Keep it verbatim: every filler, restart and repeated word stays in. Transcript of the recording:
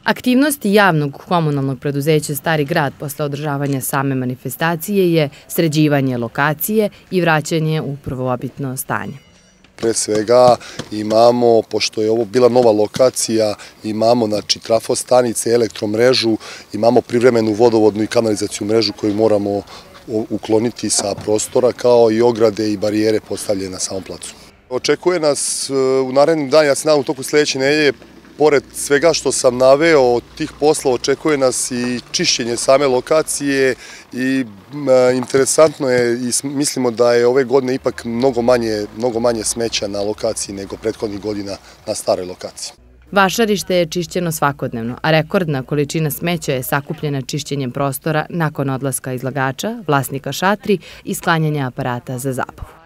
Aktivnosti javnog komunalnog preduzeća Stari grad posle održavanja same manifestacije je sređivanje lokacije i vraćanje u prvobitno stanje. Pre svega imamo, pošto je ovo bila nova lokacija, imamo znači trafostanice, elektromrežu, imamo privremenu vodovodnu i kanalizaciju mrežu koju moramo ukloniti sa prostora, kao i ograde i barijere postavljene na samom placu. Očekuje nas u narednim danima, ja se nadam u toku sledeće nedelje, pored svega što sam naveo od tih poslova, očekuje nas i čišćenje same lokacije i interesantno je i mislimo da je ove godine ipak mnogo manje, mnogo manje smeća na lokaciji nego prethodnih godina na staroj lokaciji. Vašarište je čišćeno svakodnevno, a rekordna količina smeća je sakupljena čišćenjem prostora nakon odlaska izlagača, vlasnika šatri i sklanjanja aparata za zabavu.